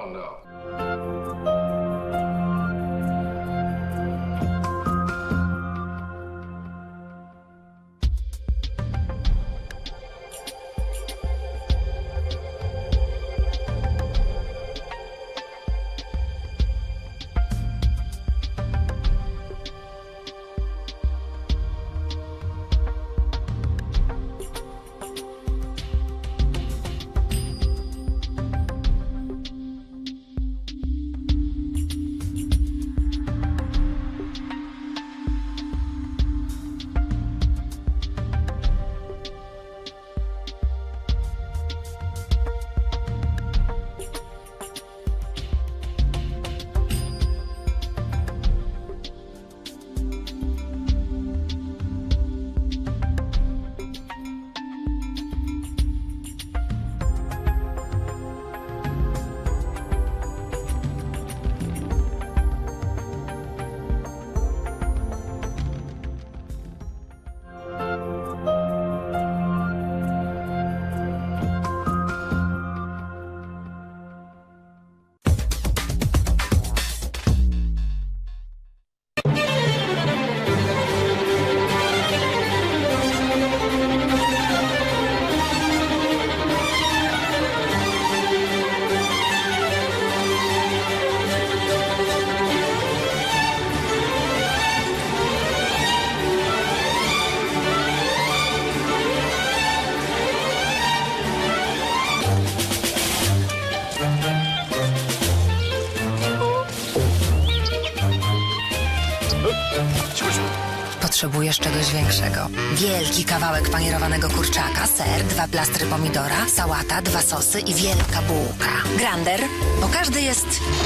Potrzebujesz czegoś większego. Wielki kawałek panierowanego kurczaka, ser, 2 plastry pomidora, sałata, 2 sosy i wielka bułka. Grander, bo każdy jest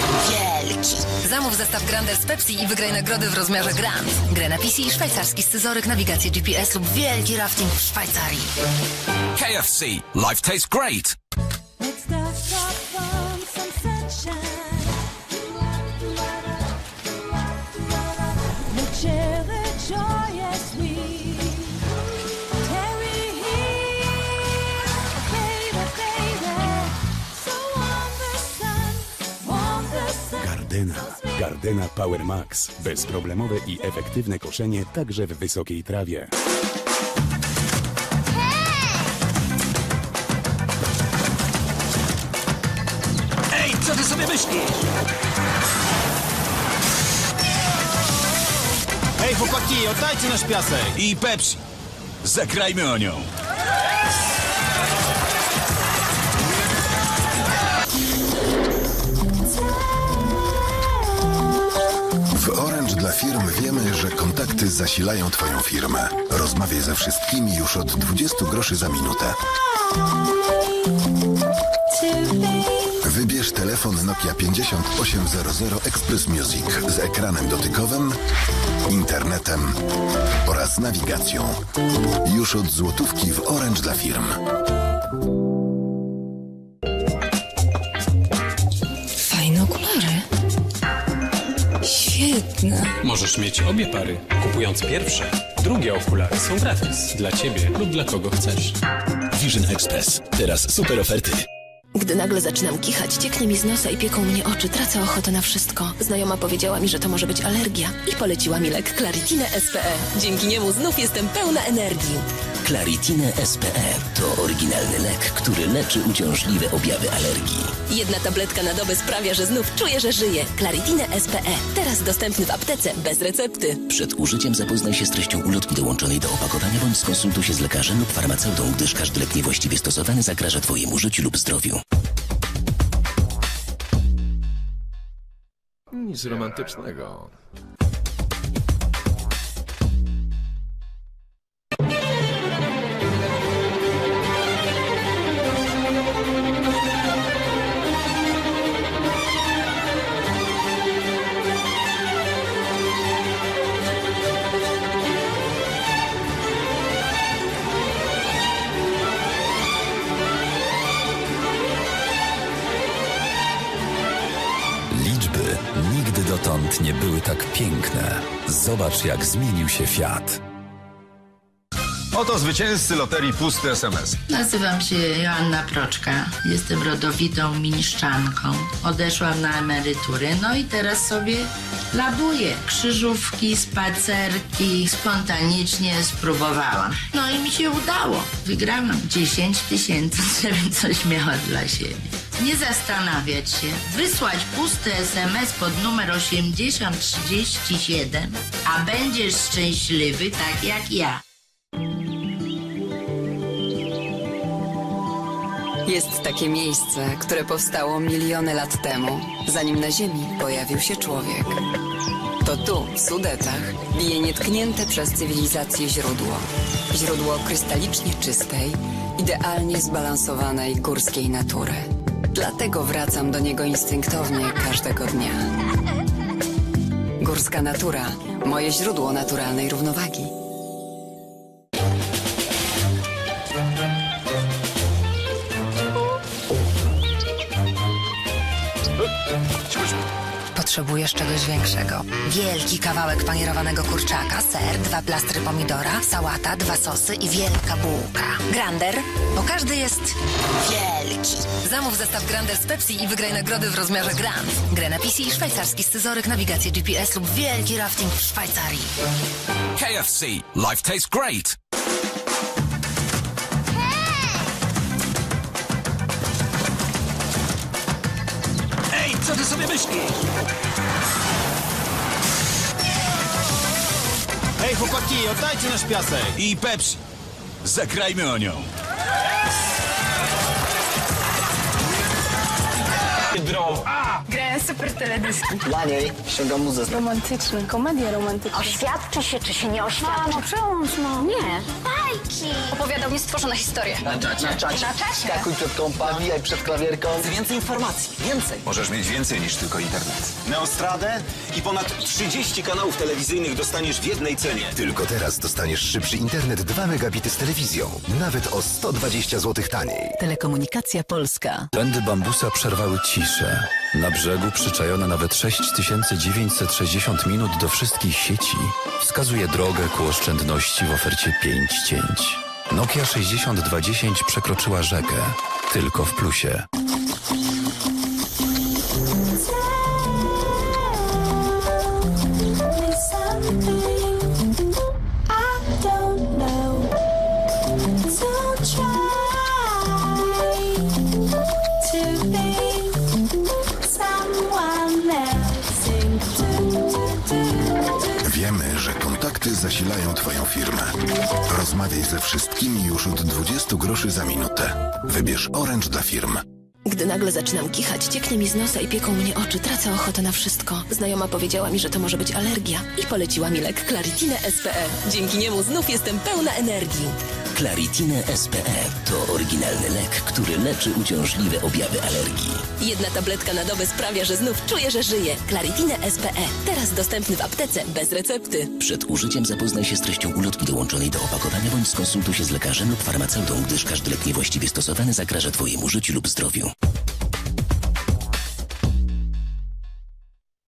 wielki. Zamów zestaw Grander z Pepsi i wygraj nagrody w rozmiarze Grand. Grę na PC i szwajcarski scyzoryk, nawigację GPS lub wielki rafting w Szwajcarii. KFC. Life tastes great. Gardena Power Max. Bezproblemowe i efektywne koszenie także w wysokiej trawie. Ej, co ty sobie myślisz? Hej, chłopaki, oddajcie nasz piasek! I Pepsi. Zagrajmy o nią. W Orange dla firm wiemy, że kontakty zasilają Twoją firmę. Rozmawiaj ze wszystkimi już od 20 groszy za minutę. Wybierz telefon Nokia 5800 Express Music z ekranem dotykowym, internetem oraz nawigacją. Już od złotówki w Orange dla firm. Fajne okulary. Świetne. Możesz mieć obie pary. Kupując pierwsze, drugie okulary są gratis. Dla ciebie lub dla kogo chcesz. Vision Express. Teraz super oferty. Gdy nagle zaczynam kichać, cieknie mi z nosa i pieką mnie oczy, tracę ochotę na wszystko. Znajoma powiedziała mi, że to może być alergia i poleciła mi lek Claritine SPE. Dzięki niemu znów jestem pełna energii. Claritine SPE to oryginalny lek, który leczy uciążliwe objawy alergii. Jedna tabletka na dobę sprawia, że znów czuję, że żyję. Claritine SPE. Teraz dostępny w aptece bez recepty. Przed użyciem zapoznaj się z treścią ulotki dołączonej do opakowania bądź skonsultuj się z lekarzem lub farmaceutą, gdyż każdy lek niewłaściwie stosowany zagraża Twojemu życiu lub zdrowiu. Nic romantycznego. Nigdy dotąd nie były tak piękne. Zobacz, jak zmienił się Fiat. Oto zwycięzcy loterii Pusty SMS. Nazywam się Joanna Proczka. Jestem rodowitą miniszczanką. Odeszłam na emeryturę, no i teraz sobie labuję. Krzyżówki, spacerki, spontanicznie spróbowałam. No i mi się udało. Wygrałam 10 000, żebym coś miała dla siebie. Nie zastanawiać się, wysłać pusty SMS pod numer 8037, a będziesz szczęśliwy tak jak ja. Jest takie miejsce, które powstało miliony lat temu, zanim na Ziemi pojawił się człowiek. To tu, w Sudetach, bije nietknięte przez cywilizację źródło. Źródło krystalicznie czystej, idealnie zbalansowanej górskiej natury. Dlatego wracam do niego instynktownie każdego dnia. Górska natura, moje źródło naturalnej równowagi. Potrzebujesz czegoś większego. Wielki kawałek panierowanego kurczaka, ser, 2 plastry pomidora, sałata, 2 sosy i wielka bułka. Grander, bo każdy jest wielki. Zamów zestaw Grander z Pepsi i wygraj nagrody w rozmiarze Grand. Grę na PC i szwajcarski scyzoryk, nawigację GPS lub wielki rafting w Szwajcarii. KFC. Life tastes great. Ej, co ty sobie myślisz? Hej, chłopaki, oddajcie nasz piasek. I Pepsi. Zagrajmy o nią. Grają super teledyski. Dla niej ściągam muzę. Romantyczne, komedia romantyczna. Oświadczy się, czy się nie oświadczy? Mamo, przełącz, no. Nie. Bajki. Opowiadał niestworzone historie. Na czacie. Na czacie. Skakuj przed kompa, wijaj przed klawierką. Więcej informacji, więcej. Możesz mieć więcej niż tylko internet. Neostradę i ponad 30 kanałów telewizyjnych dostaniesz w jednej cenie. Tylko teraz dostaniesz szybszy internet 2 megabity z telewizją. Nawet o 120 zł taniej. Telekomunikacja Polska. Pędy bambusa przerwały ciszę. Na brzegu przyczajone nawet 6960 minut do wszystkich sieci wskazuje drogę ku oszczędności w ofercie 5 cięć. Nokia 6210 przekroczyła rzekę. Tylko w plusie. Wiemy, że kontakty zasilają Twoją firmę. Rozmawiaj ze wszystkimi już od 20 groszy za minutę. Wybierz Orange dla firm. Gdy nagle zaczynam kichać, cieknie mi z nosa i pieką mnie oczy, tracę ochotę na wszystko. Znajoma powiedziała mi, że to może być alergia i poleciła mi lek Claritine SPE. Dzięki niemu znów jestem pełna energii. Claritine SPE to oryginalny lek, który leczy uciążliwe objawy alergii. Jedna tabletka na dobę sprawia, że znów czuję, że żyję. Claritine SPE. Teraz dostępny w aptece bez recepty. Przed użyciem zapoznaj się z treścią ulotki dołączonej do opakowania bądź skonsultuj się z lekarzem lub farmaceutą, gdyż każdy lek niewłaściwie stosowany zagraża Twojemu życiu lub zdrowiu.